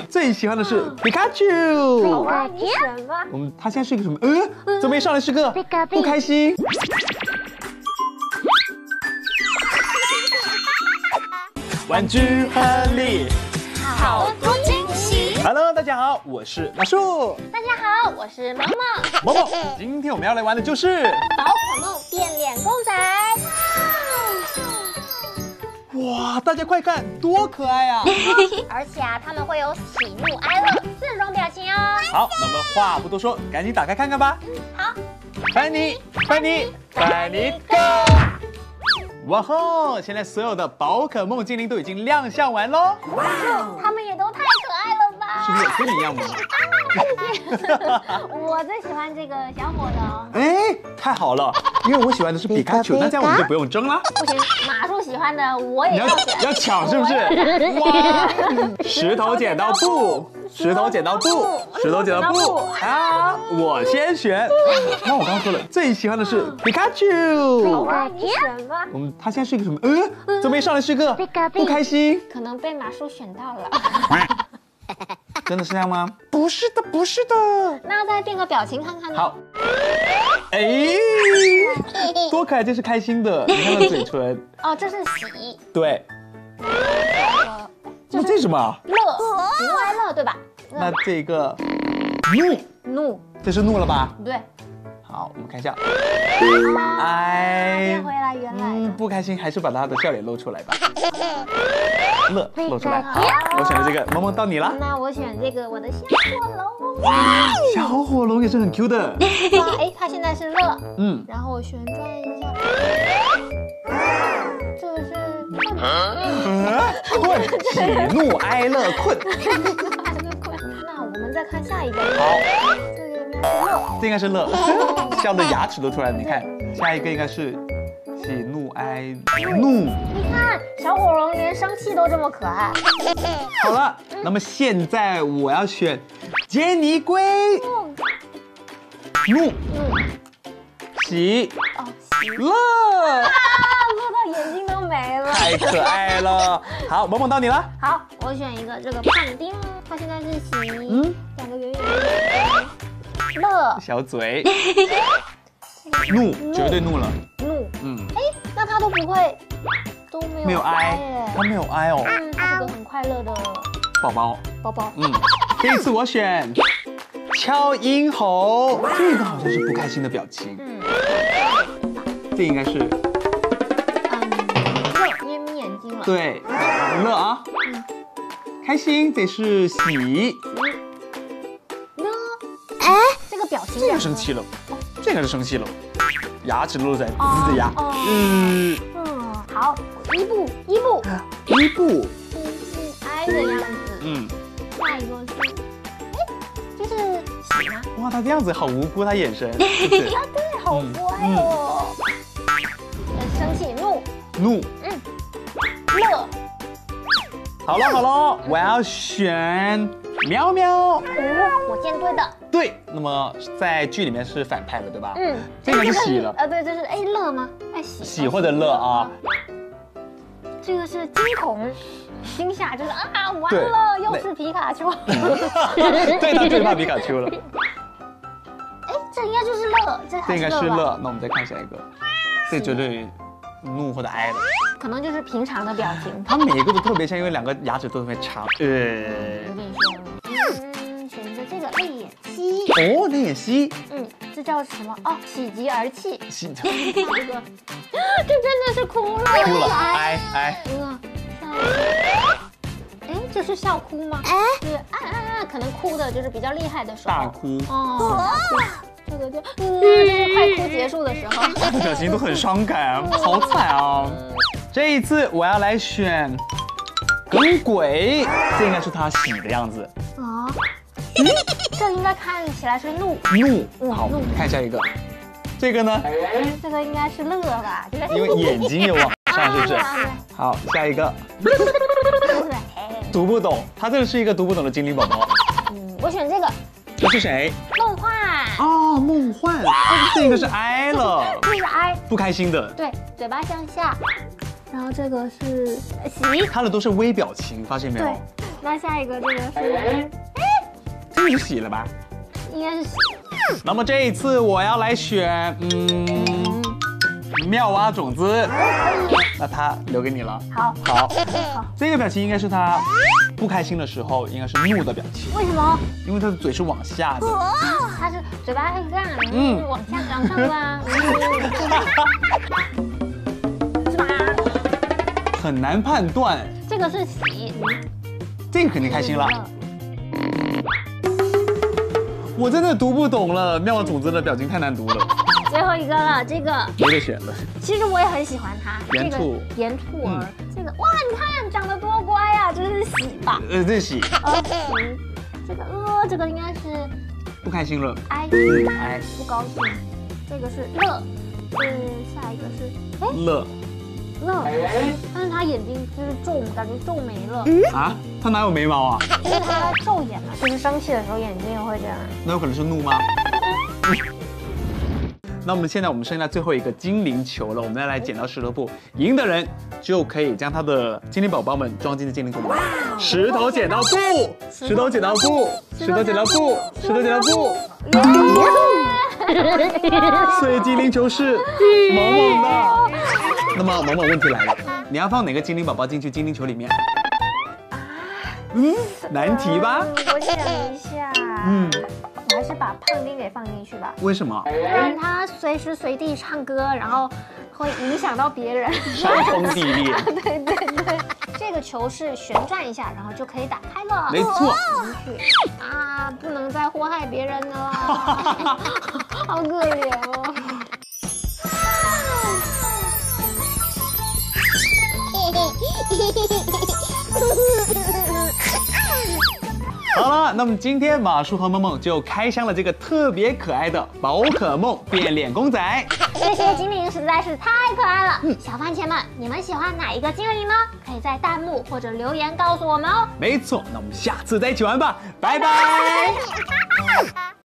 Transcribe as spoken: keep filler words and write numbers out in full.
最喜欢的是皮卡丘。 好，你选吧。 我们他现在是一个什么？呃，怎么一上来是个不开心？玩具很厉害， 好多惊喜。 Hello， 大家好，我是马树。 大家好，我是萌萌。 萌萌，今天我们要来玩的就是宝可梦变脸公仔。 哇，大家快看，多可爱啊！ 而且啊，他们会有喜怒哀乐四种表情哦。 好，那我们话不多说，赶紧打开看看吧。 好， 拜你，拜你，拜你 go！ 哇吼！现在所有的宝可梦精灵都已经亮相完喽。 哇，他们也都太可爱了吧？ 是不是跟你一样萌？ 我最喜欢这个小火龙。 哎，太好了，因为我喜欢的是皮卡丘，那这样我们就不用争了。 不行，马叔喜欢的我也要选。 要抢是不是？哇！石头剪刀布，石头剪刀布，石头剪刀布啊！我先选。那我刚刚说了，最喜欢的是皮卡丘。 好，你选吧。 我们他现在是一个什么？呃，怎么一上来是个不开心？ 可能被马叔选到了。 真的是这样吗？不是的，不是的。 那再变个表情看看呢？ 好。哎，多可爱！这是开心的，你看那嘴唇。 哦，这是喜。 对。那这是什么？ 乐，喜怒哀乐，对吧？ 那这个怒， 怒， 这是怒了吧？ 对。 好，我们看一下。哎， 变回来原来的。 不开心，还是把他的笑脸露出来吧。乐，露出来。好，我选了这个，萌萌到你了。 那我选这个，我的小火龙。 小火龙也是很 Q 的。 哎，它现在是乐。 嗯。 然后我旋转一下。这个是困。困，喜怒哀乐困。 那我们再看下一个。 好。 这应该是乐。 这应该是乐，笑的牙齿都出来了。你看，下一个应该是喜怒哀怒。 你看，小火龙连生气都这么可爱。 好了，那么现在我要选杰尼龟。怒。喜。 哦，喜。 乐。 啊，乐到眼睛都没了。 太可爱了。好，萌萌到你了。 好，我选一个这个胖丁，它现在是喜。嗯。两个圆圆的。乐。 小嘴。怒，绝对怒了。 怒。嗯。哎，那他都不会，都没有没有哀，他没有哀哦。 嗯，他是个很快乐的宝宝。 宝宝。 嗯。这一次我选敲鹰猴，这个好像是不开心的表情。嗯。这应该是。 嗯。乐，因为眯眼睛了。 对。乐啊。嗯。开心，这是喜。 表情这个生气了，这个是生气了，牙齿露出来，呲的牙。嗯嗯，好，伊布，伊布， 伊布， 是哀的样子。嗯，下一个是，哎，这是喜吗？ 哇，他这样子好无辜，他眼神。 啊，对，好乖哦。生气，怒， 怒， 嗯，乐。 好了好了，我要选喵喵。 哦，火箭队的。 对，那么在剧里面是反派了，对吧？ 嗯， 这个是喜了。 啊，对，这是哎乐吗？哎喜。 喜或者乐啊。 这个是惊恐、惊吓，就是啊完了，又是皮卡丘。 对，他最怕皮卡丘了。 哎，这应该就是乐，这这应该是乐。那我们再看下一个，这绝对怒或者哀了。 可能就是平常的表情。 他每一个都特别像，因为两个牙齿都特别长。呃， 有点像。嗯，选择这个泪眼蜥。 哦，泪眼蜥。 嗯，这叫什么？哦，喜极而泣。 喜。 这个，这真的是哭了。 哭了，哀哀。 嗯，笑。哎，这是笑哭吗？哎，是啊啊啊！可能哭的就是比较厉害的时候。 大哭。 哦。这个就嗯，就是快哭结束的时候。 他的表情都很伤感，好惨啊！这一次我要来选耿鬼，这应该是他喜的样子。 啊？嗯，这应该看起来是怒。 怒。好，看下一个。这个呢？ 这个应该是乐吧？ 因为眼睛也往上，是不是？好，下一个。读不懂，他这个是一个读不懂的精灵宝宝。 嗯，我选这个。 这是谁？ 梦幻。 哦，梦幻。这个是哀了。 这是哀， 不开心的。 对，嘴巴向下。然后这个是喜， 他的都是微表情，发现没有？ 对。 那下一个这个是， 这是洗了吧？ 应该是洗。 那么这一次我要来选，嗯，妙蛙种子。那它留给你了。 好， 好， 好。 这个表情应该是它不开心的时候，应该是怒的表情。 为什么？ 因为它的嘴是往下的。 它是嘴巴会这样， 嗯嗯，往下往上端，是吧？ 很难判断。 这个是洗， 这个肯定开心了。我真的读不懂了，妙蛙种子的表情太难读了。 最后一个了，这个没得选了。 其实我也很喜欢它。 圆兔， 圆兔儿，这个哇，你看长得多乖呀，这是喜吧？ 呃，这是喜。 呃，喜。这个呃，这个应该是不开心了。 哀， 哀， 不高兴。这个是乐，嗯，下一个是哎乐。 乐，但是他眼睛就是皱，感觉皱眉了。 啊？他哪有眉毛啊？ 就是他皱眼嘛，就是生气的时候眼睛也会这样。 那有可能是怒吗？那我们现在我们剩下最后一个精灵球了，我们再来剪刀石头布，赢的人就可以将他的精灵宝宝们装进精灵球里面。石头剪刀布，石头剪刀布，石头剪刀布，石头剪刀布。所以精灵球是萌萌的。那么萌萌，问题来了，你要放哪个精灵宝宝进去精灵球里面？嗯，难题吧？ 我想一下。嗯。我还是把胖丁给放进去吧。 为什么？ 不然他随时随地唱歌，然后会影响到别人， 煽风地裂。 对对对，这个球是旋转一下，然后就可以打开了。 没错。 啊，不能再祸害别人了，好可怜哦。 好了，那么今天马叔和萌萌就开箱了这个特别可爱的宝可梦变脸公仔。 这些精灵实在是太可爱了，嗯、小番茄们，你们喜欢哪一个精灵呢？可以在弹幕或者留言告诉我们哦。 没错，那我们下次再一起玩吧，拜拜。